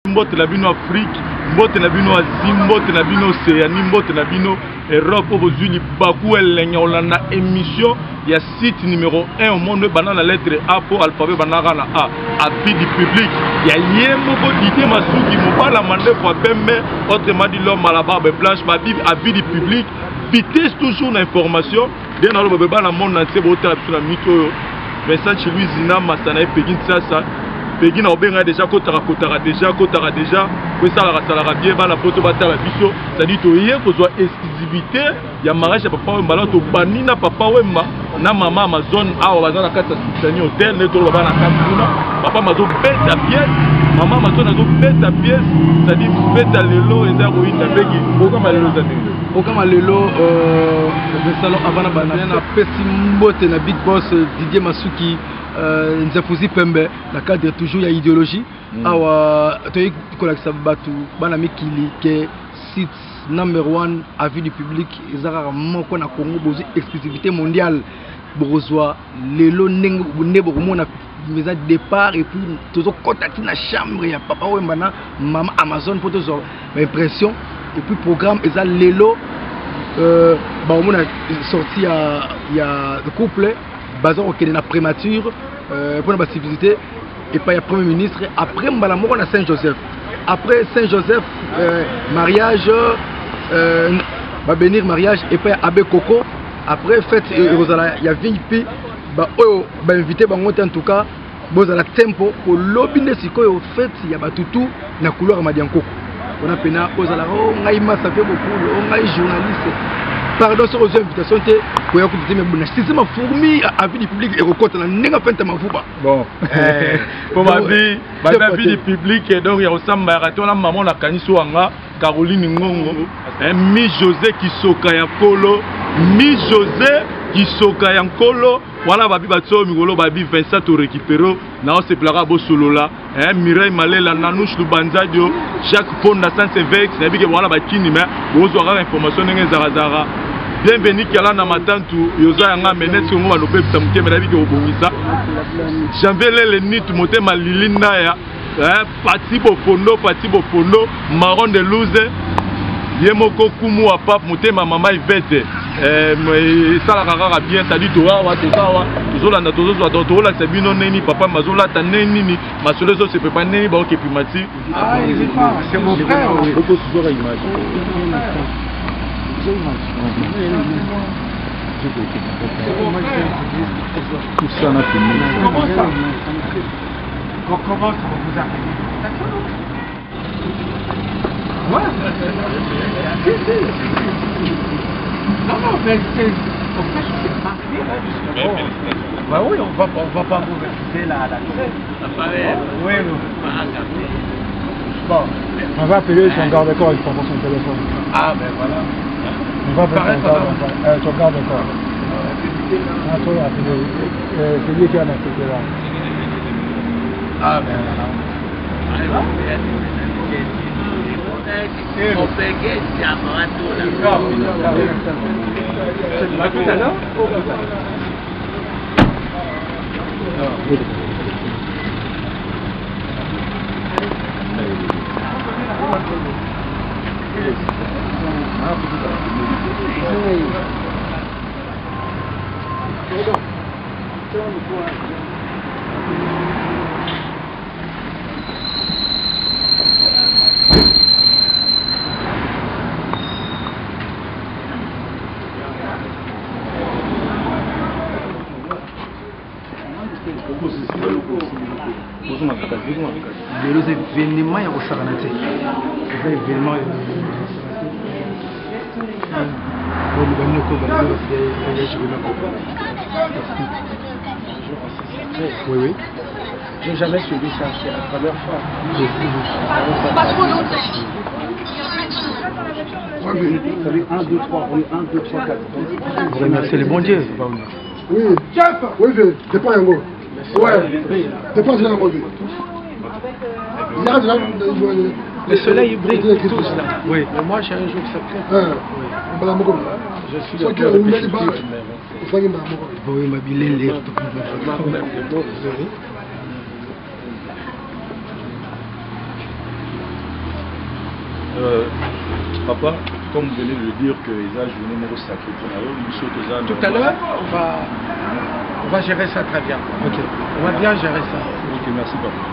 mbote na bino Afrique, mbote na bino Asie, mbote na bino Océanie, mbote na bino Europe, bozuli baku elenya olanda émission ya site numéro 1 au monde bana la lettre A pour alphabet banaka na A, avis du public. Ya yemoko Didier Masuki mobala mande pour pembe, autrement dit l'homme à la barbe blanche, ma bible avis du public, vitesse toujours l'information, bien dans le bébé na monde entier botala biso na mito. Vincent chez lui Zina Masana et Pegin ça Pegin a obéi déjà kotara déjà que ça la bien la photo batala biso ça dit to hier ko soit exclusivité ya mariage ya papa Wemba to banina papa Wemba na mama Amazon a bazana kata soutenu hôtel ne to bana kamuna papa mazo beta pièce maman Amazon azo beta pièce ça dit beta lelo et ça ruine begi okama lelo za ndenge okama lelo le salon avant na bana na pesi mbote na big boss Didier Masuki Nzefuzi Pembe na cadre toujours ya idéologie awa toyi kolakisa batu bana mikili ke site number 1 avis du public ezaka moko na Congo bozu exclusivité mondiale borozwa lelo ndenge bokomona mes départ et puis toujours contacter la chambre ya papa Wemba na maman Amazon pour toujours impression et puis programme eza lelo ba omona sorti ya couple basé au Kenya prémature pour la civilité et pas le premier ministre après mbala moko na Saint-Joseph après Saint-Joseph mariage va bénir mariage et pas Abbé Coco après fête Rosala il y a VIP ba oyo ba invité bango en tout cas bozala tempo pour lobine sikoyo fête ya batutu na couleur madiankoko on a pena bozala o ngai masa fe beaucoup o ngai journaliste pardon sur aux invitations pour écouter mes bonnes c'est ma fourmi avis du public et recote na nenga penta mafuba bon pour ma vie du public et donc il ressemble marathon la maman la kaniso anga Caroline Ngongo mi José Kisoka ya Kolo mi José Kisoka ya Kolo voilà babi batso migolo babi Vincent to récupérer na on se plaira bo solo là Mireille Malela Nanouche Lubanzadio Jacques Ponda Sansevex na bige voilà bakini mais bozo ra information nenge zarazara bienvenue kala na matantu yoza yanga meneske ngo balope psamke mais na bige obongisa janvier le nit motema lilinda ya Pati Bofondo Marron de Louze Yemoko Kumu a Pape Motema Mama Ivete ça la rara bien ça dit toi wa c'est ça wa tozola na tozola tozola c'est bino neni papa mazola ta neni masolo so c'est pas neni ba ok primati c'est mon frère on peut toujours à image tout ça n'a fini comment vous arrivez ouais non mais c'est en fait c'est parfait bah oui on va pas vous refuser l'accès oui bon on va appeler son garde-corps il prend son téléphone ah ben voilà on va appeler son garde-corps c'est lui qui a accepté là ah ben voilà on peut gagner à tout à l'heure les événements ya kosakana te eza événement oui oui j'ai jamais suivi ça c'est la première fois vous savez 1, 2, 3 on est 1, 2, 3, 4 vous remerciez le bon Dieu oui chef oui c'est pas un mot ouais c'est pas un mot le soleil brille tous là. Oui. Mais moi j'ai un jour secret. Je suis le cœur de oui, ma billet Papa, comme vous venez de le dire que les journée n'est sacrée pour la tout à l'heure, on va gérer ça très bien. Ok. On va bien gérer ça. Ok, merci papa.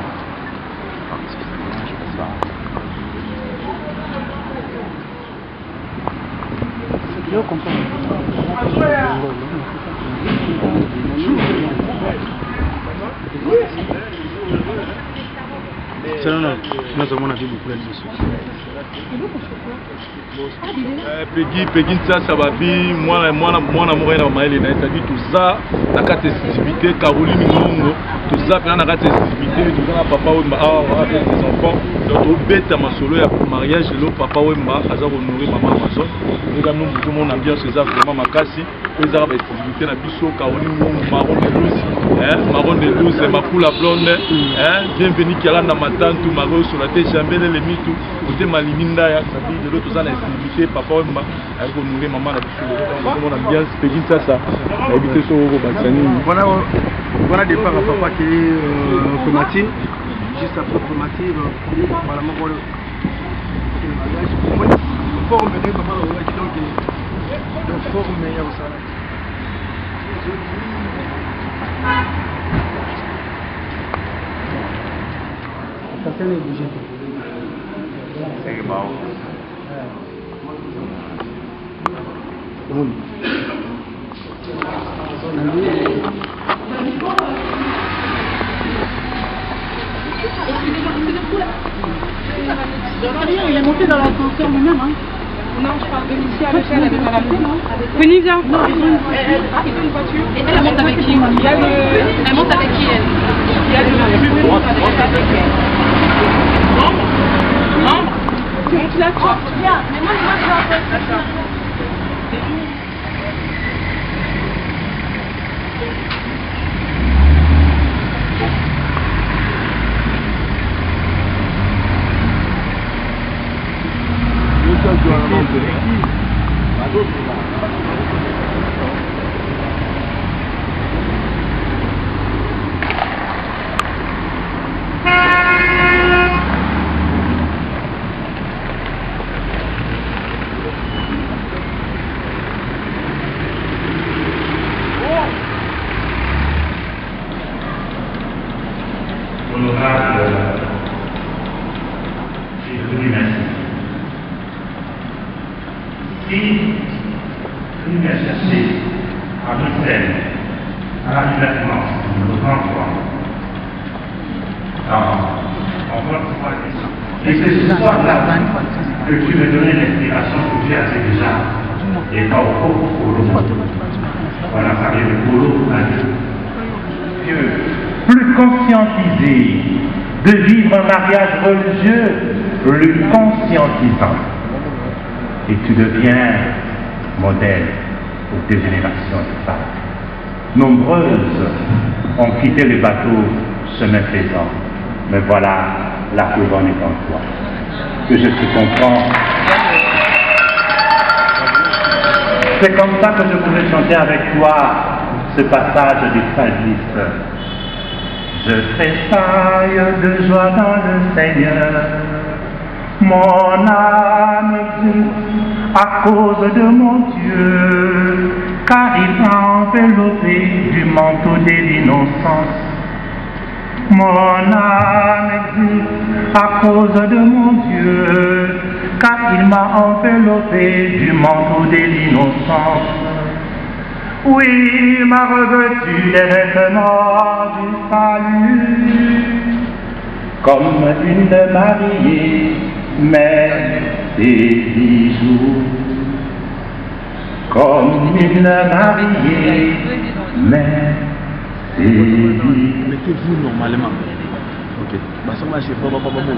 C'est là, nous avons vu beaucoup de Peggy ça babi moi moyen na maele na c'est-à-dire tout ça la carte sensibilité Caroline Ngongo tout ça pendant la carte sensibilité tout ça papa Wemba avec ses enfants donc au bête ma solo ya mariage le papa Wemba aza honorer maman Amazon nous avons tout le monde ambiance ça vraiment makasi les arabes sensibilité na biso Caroline Ngongo marron de luz ma coula blonde bienvenue qui a na matantu maro sur la tête jambele le mitu côté maliminda ya sabi de l'autre ça la sensibilité papa Wemba avec honorer maman na biso on ambiance Peggy ça éviter ça au Bassani voilà départ à papa qui est Komatine juste après Komatine voilà mon rôle forme de papa donc forme ya usala ça c'est le budget c'est bon Il est monté dans l'ascenseur lui-même. Hein. Non, je parle de Lucie à l'échelle avec la ramenée, non? Venez, viens. Non, ils ont une voiture. Et elle monte avec qui? Elle monte avec qui, elle? Il y a le monte avec elle. Non? Tu montes là, toi? Viens, mais moi, je vais en fait. Honorable, je vous remercie. Si vous venez chercher à Bruxelles, à la déplacement, numéro 33, en et c'est ce soir-là que tu me donnais l'inspiration que tu as déjà, et pas au polo. Voilà, ça vient de polo à Dieu. Plus conscientisé de vivre un mariage religieux, plus conscientisant. Et tu deviens modèle pour des générations de femmes. Nombreuses ont quitté le bateau chemin faisant. Mais voilà, la couronne est en toi. Que je te comprends. C'est comme ça que je voulais chanter avec toi ce passage du Psalmiste. Je tressaille de joie dans le Seigneur. Mon âme exulte à cause de mon Dieu, car il m'a enveloppé du manteau de l'innocence. Mon âme exulte à cause de mon Dieu, car il m'a enveloppé du manteau de l'innocence. Oui, il m'a revêtu des vêtements du salut, comme une mariée, mais des bijoux. Comme une mariée, mais des bijoux. Mettez-vous normalement. Ok. Bah, ça m'a fait pas bon.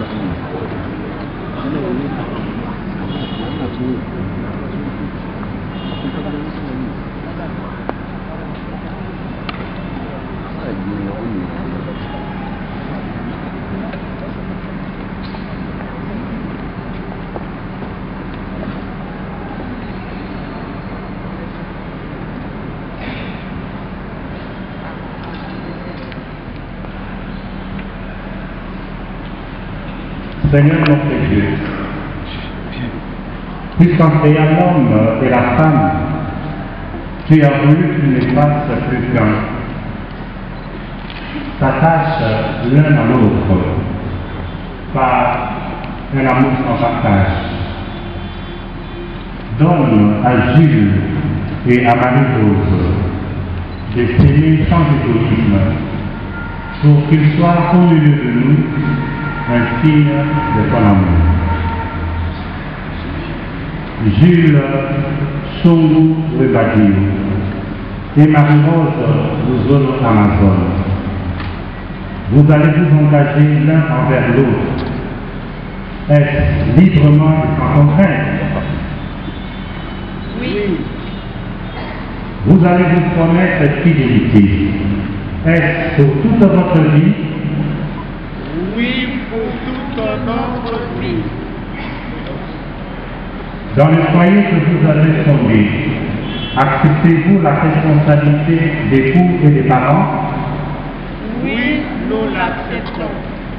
Seigneur notre Dieu, Puisqu'en créant l'homme et la femme, tu as voulu qu'ils ne fassent plus qu'un, s'attachent l'un à l'autre par un amour sans partage. Donne à Jules et à Marie-Rose de s'aimer sans égoïsme, pour qu'il soit au milieu de nous un signe de ton amour. Jules Songo Rebadio et Marie-Rose Luzolo Amazon, vous allez vous engager l'un envers l'autre. Est-ce librement et sans contrainte? Oui. Vous allez vous promettre fidélité. Est-ce pour toute votre vie? Oui, pour toute notre vie. Dans le foyer que vous avez fondé, acceptez-vous la responsabilité d'époux et des parents? Oui, nous l'acceptons.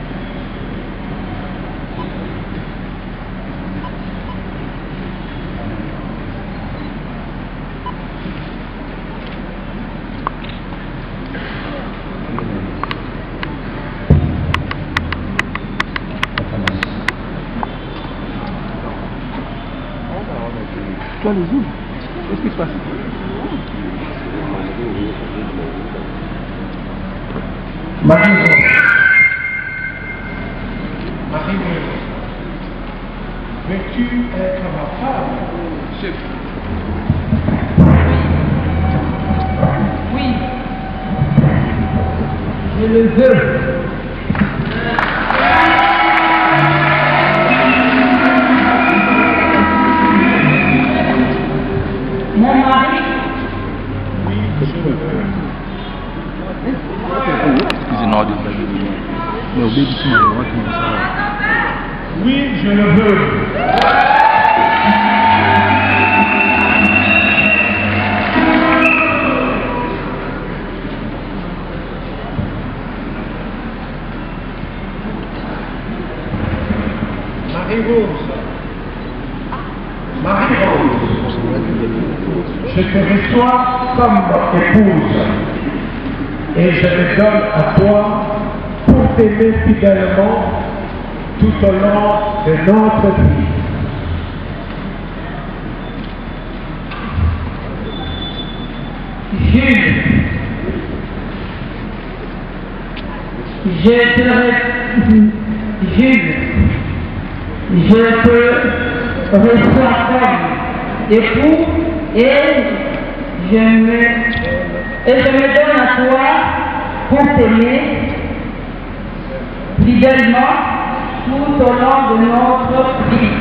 Toi, les zoom, qu'est-ce qui se passe? Marie-Rose, veux-tu être ma femme? Oui. Je le veux. Mon mari. Excusez-moi, mais au début, Oui, je le veux. Marie-Rose, je te reçois comme épouse et je me donne à toi pour t'aimer fidèlement tout au long de notre vie. Jules, je te reçois comme époux et je me donne à toi pour t'aimer fidèlement tout au long de notre vie.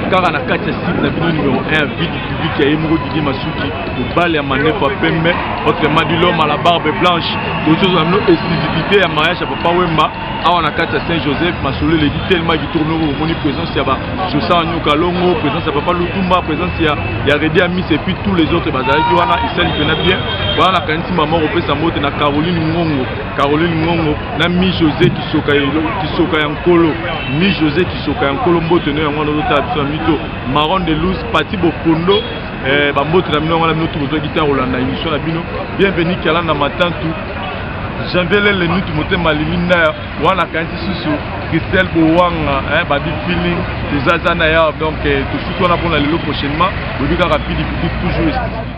kaka na kati ya site na bino numéro 1 vide public ya Yemoko Didier Masuki mobali ya manefo ya pembe autrement dit l'homme à la barbe blanche tozoza mino exclusivité ya mariage ya papa Wemba awa na kati ya Saint-Joseph masolo eleki tellement gitourne omoni présence ya ba Josa Nyoka Longo, présence ya papa Lutumba, présence ya Redi Amis et puis tous les autres bazalaki wana isali pena bien wana kanisi maman opesa mbote na Caroline Ngongo na Mi José Kisoka ya Nkolo Mi José Kisoka ya Nkolo mbote no yango na ta biso mito Maron de Luz Pati Bofondo bambote na bino wana bino tout bozo guitare Olanda émission na bino bienvenue kala na matantu janvier le nuit motema liminda wana kanisi susu Christelle Bouwanga babi feeling tozazana ya donc tout suite on a pour la lelo prochainement le bika rapide toujours